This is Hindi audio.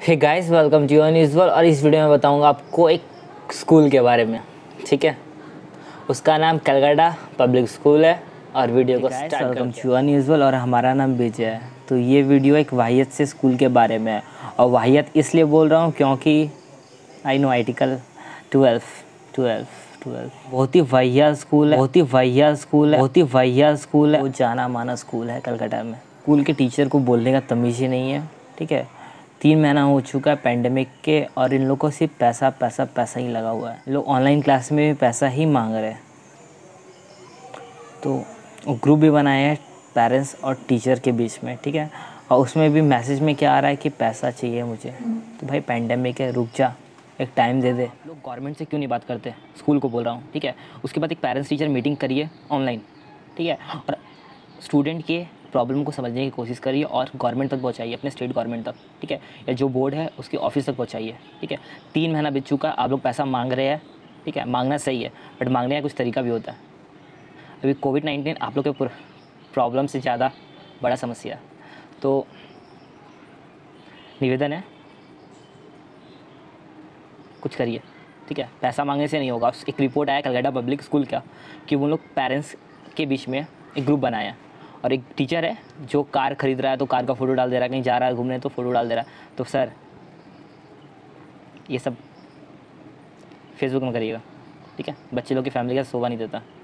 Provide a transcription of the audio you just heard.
Hey guys, welcome to news world. और इस वीडियो में बताऊंगा आपको एक स्कूल के बारे में। ठीक है, उसका नाम कलकत्ता पब्लिक स्कूल है। और वीडियो को स्टार्ट करते हैं। वेलकम टू न्यूज़ वर्ल्ड और हमारा नाम विजय है। तो ये वीडियो एक वाहियत से स्कूल के बारे में है। और वाहियत इसलिए बोल रहा हूँ क्योंकि आई नो आर्टिकल 12 बहुत ही वाहियात स्कूल है, बहुत ही वाहियात स्कूल है, बहुत ही वाहियात स्कूल है। वो जाना माना स्कूल है कलकत्ता में। स्कूल के टीचर को बोलने का तमीज़ ही नहीं है। ठीक है, 3 महीना हो चुका है पैंडेमिक के और इन लोगों को सिर्फ पैसा पैसा पैसा ही लगा हुआ है। लोग ऑनलाइन क्लास में भी पैसा ही मांग रहे हैं। तो ग्रुप भी बनाए हैं पेरेंट्स और टीचर के बीच में। ठीक है, और उसमें भी मैसेज में क्या आ रहा है कि पैसा चाहिए मुझे। तो भाई पैंडेमिक है, रुक जा, एक टाइम दे दे। लोग गवर्नमेंट से क्यों नहीं बात करते, स्कूल को बोल रहा हूँ। ठीक है, उसके बाद एक पेरेंट्स टीचर मीटिंग करिए ऑनलाइन। ठीक है, और स्टूडेंट के प्रॉब्लम को समझने की कोशिश करिए और गवर्नमेंट तक पहुँचाइए, अपने स्टेट गवर्नमेंट तक। ठीक है, या जो बोर्ड है उसके ऑफिस तक पहुँचाइए। ठीक है, 3 महीना बीत चुका, आप लोग पैसा मांग रहे हैं। ठीक है, मांगना सही है, बट मांगने का कुछ तरीका भी होता है। अभी कोविड-19 आप लोग के प्रॉब्लम से ज़्यादा बड़ा समस्या है। तो निवेदन है, कुछ करिए। ठीक है, पैसा मांगने से नहीं होगा। एक रिपोर्ट आया कलकत्ता पब्लिक स्कूल का कि वो लोग पेरेंट्स के बीच में एक ग्रुप बनाया और एक टीचर है जो कार खरीद रहा है तो कार का फ़ोटो डाल दे रहा है, कहीं जा रहा है घूमने तो फ़ोटो डाल दे रहा है। तो सर, ये सब फेसबुक में करिएगा। ठीक है, बच्चे लोग की फैमिली का शोभा नहीं देता।